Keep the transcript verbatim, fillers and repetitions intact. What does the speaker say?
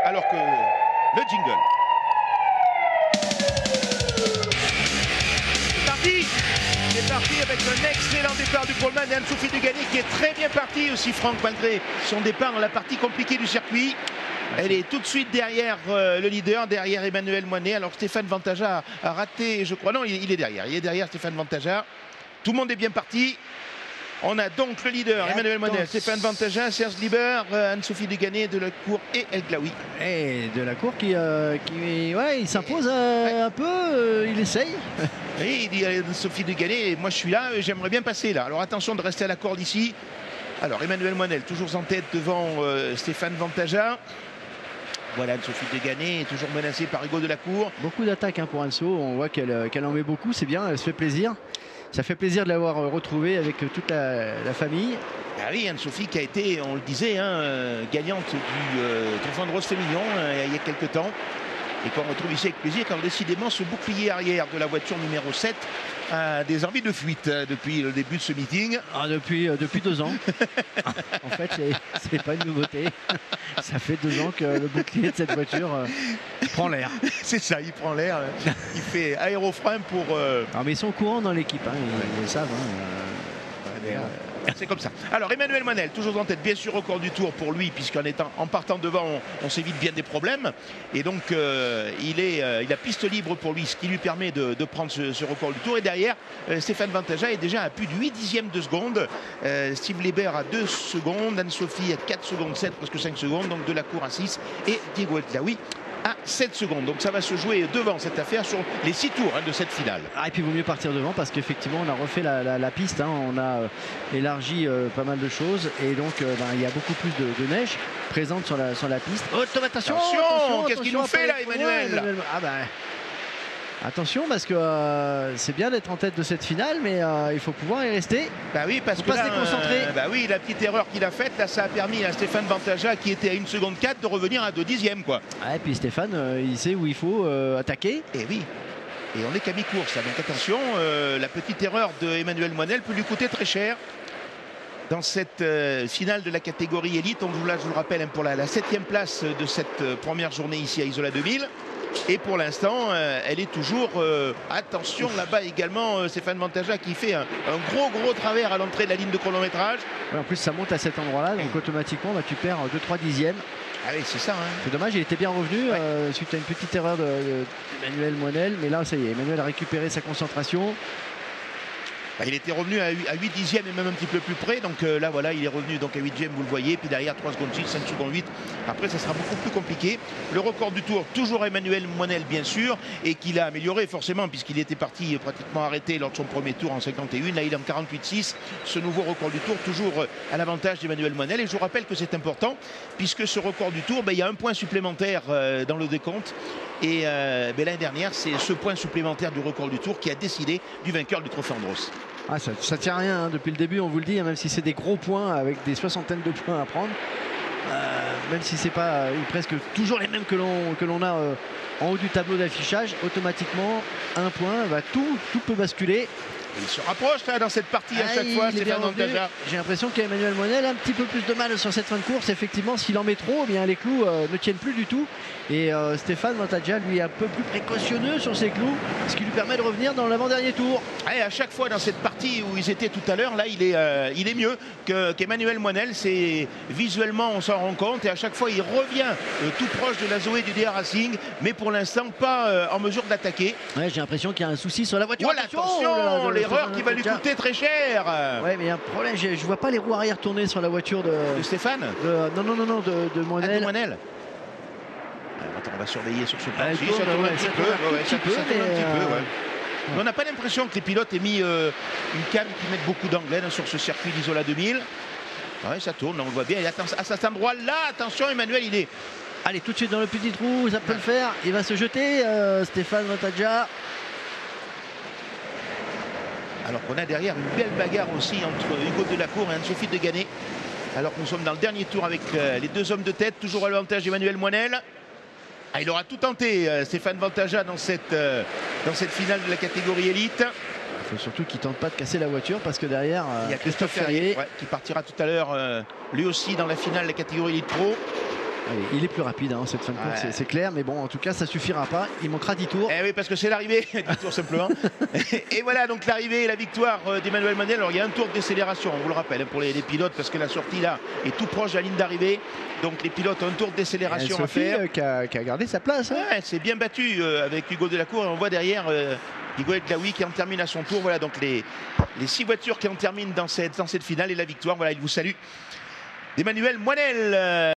alors que le jingle. C'est parti. C'est parti avec un excellent départ du poleman et Anne-Sophie Dugany qui est très bien partie aussi, Franck, malgré son départ dans la partie compliquée du circuit. Elle est tout de suite derrière euh, le leader, derrière Emmanuel Moinet. Alors Stéphane Vantaja a raté, je crois. Non, il, il est derrière. Il est derrière Stéphane Vantaja. Tout le monde est bien parti. On a donc le leader, et Emmanuel Moinet, Stéphane Vantaja, Serge Liber, euh, Anne-Sophie Dugany, Delacour et El Glaoui. Et Delacour qui, euh, qui ouais, il s'impose euh, ouais. un peu, euh, il essaye. Et il dit Anne-Sophie Dugany, moi je suis là, j'aimerais bien passer là. Alors attention de rester à la corde ici. Alors Emmanuel Moinet, toujours en tête devant euh, Stéphane Vantaja. Voilà, Anne-Sophie Dugany est toujours menacée par Hugo Delacour. Beaucoup d'attaques hein, pour Anso, on voit qu'elle qu'elle en met beaucoup, c'est bien, elle se fait plaisir. Ça fait plaisir de l'avoir retrouvée avec toute la, la famille. Ah oui, Anne-Sophie qui a été, on le disait, hein, gagnante du euh, Trofeo de Rose-Féminin euh, il y a quelques temps. Et qu'on retrouve ici avec plaisir, car décidément ce bouclier arrière de la voiture numéro sept a des envies de fuite euh, depuis le début de ce meeting. Ah, depuis, euh, depuis deux ans. En fait, c'est pas une nouveauté. Ça fait deux ans que le bouclier de cette voiture euh, prend l'air. C'est ça, il prend l'air. Il fait aérofrein pour... Euh... Ah, mais ils sont au courant dans l'équipe, hein, ils, ouais. ils le savent. Hein, euh... C'est comme ça. Alors Emmanuel Moinet, toujours en tête, bien sûr, record du tour pour lui, puisqu'en étant, en partant devant, on, on s'évite bien des problèmes. Et donc, euh, il, est, euh, il a piste libre pour lui, ce qui lui permet de, de prendre ce, ce record du tour. Et derrière, euh, Stéphane Vantaja est déjà à plus de huit dixièmes de seconde. Euh, Steve Liber à deux secondes, Anne-Sophie à quatre secondes sept, presque cinq secondes, donc Delacour à six et Diego El Glaoui à sept secondes. Donc ça va se jouer devant cette affaire sur les six tours hein, de cette finale. Ah, et puis il vaut mieux partir devant parce qu'effectivement on a refait la, la, la piste, hein, on a euh, élargi euh, pas mal de choses et donc euh, ben, il y a beaucoup plus de, de neige présente sur la, sur la piste. Oh, attention, attention, attention qu'est-ce qu'il nous fait là, Emmanuel, Emmanuel Ah ben, attention parce que euh, c'est bien d'être en tête de cette finale, mais euh, il faut pouvoir y rester. Bah oui, parce faut que pas là, se déconcentrer. Euh, bah oui, la petite erreur qu'il a faite, là, ça a permis à Stéphane Vantaja, qui était à une seconde quatre, de revenir à deux dixièmes, quoi. Ah, et puis Stéphane, euh, il sait où il faut euh, attaquer. Et oui. Et on est qu'à mi-course, donc attention, euh, la petite erreur de Emmanuel Moinet peut lui coûter très cher. Dans cette euh, finale de la catégorie élite, on joue là, je vous le rappelle, hein, pour la, la septième place de cette euh, première journée ici à Isola deux mille. Et pour l'instant, euh, elle est toujours... Euh, attention, là-bas également, euh, Stéphane Vantaja qui fait un, un gros, gros travers à l'entrée de la ligne de chronométrage. Ouais, en plus, ça monte à cet endroit-là, donc automatiquement, bah, tu perds deux trois dixièmes. Ah oui, c'est ça. Hein. C'est dommage, il était bien revenu ouais. euh, suite à une petite erreur d'Emmanuel Moinet. Mais là, ça y est, Emmanuel a récupéré sa concentration. Bah, il était revenu à huit dixièmes et même un petit peu plus près. Donc euh, là, voilà, il est revenu donc à huit dixièmes, vous le voyez. Puis derrière, trois secondes six, cinq secondes huit. Après, ça sera beaucoup plus compliqué. Le record du tour, toujours Emmanuel Moinet, bien sûr. Et qu'il a amélioré forcément, puisqu'il était parti pratiquement arrêté lors de son premier tour en cinquante et un. Là, il est en quarante-huit six. Ce nouveau record du tour, toujours à l'avantage d'Emmanuel Moinet. Et je vous rappelle que c'est important, puisque ce record du tour, bah, il y a un point supplémentaire euh, dans le décompte. Et euh, ben, l'année dernière, c'est ce point supplémentaire du record du tour qui a décidé du vainqueur du Trofeo Andros. Ah, ça, ça tient à rien hein, depuis le début, on vous le dit, hein, même si c'est des gros points avec des soixantaines de points à prendre. Euh, même si c'est pas euh, presque toujours les mêmes que l'on que l'on a euh, en haut du tableau d'affichage, automatiquement un point, bah, tout, tout peut basculer. Il se rapproche là dans cette partie à ah, chaque fois, Stéphane Vantaja. J'ai l'impression qu'Emmanuel Moinet a un petit peu plus de mal sur cette fin de course. Effectivement, s'il en met trop, eh bien les clous euh, ne tiennent plus du tout. Et euh, Stéphane Vantaja, lui, est un peu plus précautionneux sur ses clous, ce qui lui permet de revenir dans l'avant-dernier tour. Et à chaque fois dans cette partie où ils étaient tout à l'heure, là, il est, euh, il est mieux qu'Emmanuel Moinet. C'est visuellement, on s'en rend compte. Et à chaque fois, il revient euh, tout proche de la Zoé du D R Racing, mais pour l'instant, pas euh, en mesure d'attaquer. Ouais, j'ai l'impression qu'il y a un souci sur la voiture. Voilà, attention, l'erreur qui va lui coûter très cher. Ouais, mais il y a un problème. Je, je vois pas les roues arrière tourner sur la voiture de, de Stéphane. De, non, non, non, non, de, de Moinet. Ah, de Moinet. Alors, attends, on va surveiller sur ce plan. Ah, si, ça tourne un petit peu. Ça tourne un petit peu. Ouais. On n'a pas l'impression que les pilotes aient mis euh, une cam qui mette beaucoup d'angle hein, sur ce circuit d'Isola deux mille. Ouais, ça tourne, on le voit bien. Et à cet endroit-là, attention, Emmanuel, il est. Allez, tout de suite dans le petit trou, ça peut ouais. le faire. Il va se jeter, euh, Stéphane Vantaja. Alors qu'on a derrière une belle bagarre aussi entre Hugo Delacour et Anne-Sophie Dugany. Alors que nous sommes dans le dernier tour avec euh, les deux hommes de tête, toujours à l'avantage d'Emmanuel Moinet. Ah, il aura tout tenté, euh, Stéphane Vantaja, dans cette, euh, dans cette finale de la catégorie élite. Il faut surtout qu'il ne tente pas de casser la voiture parce que derrière, euh, il y a Christophe Ferrier ouais, qui partira tout à l'heure, euh, lui aussi dans la finale de la catégorie élite pro. Allez, il est plus rapide hein, cette fin de course, ouais. c'est clair, mais bon, en tout cas, ça suffira pas. Il manquera dix tours. Eh oui, parce que c'est l'arrivée, dix tours simplement. Et voilà, donc l'arrivée et la victoire d'Emmanuel Manel. Alors, il y a un tour de décélération, on vous le rappelle, pour les, les pilotes, parce que la sortie là est tout proche de la ligne d'arrivée. Donc, les pilotes ont un tour de décélération à faire. Euh, qui, a, qui a gardé sa place. Hein. Ouais, c'est bien battu euh, avec Hugo Delacour. Et on voit derrière euh, Hugo Elglaoui qui en termine à son tour. Voilà, donc les, les six voitures qui en terminent dans cette, dans cette finale et la victoire. Voilà, il vous salue d'Emmanuel Moinel.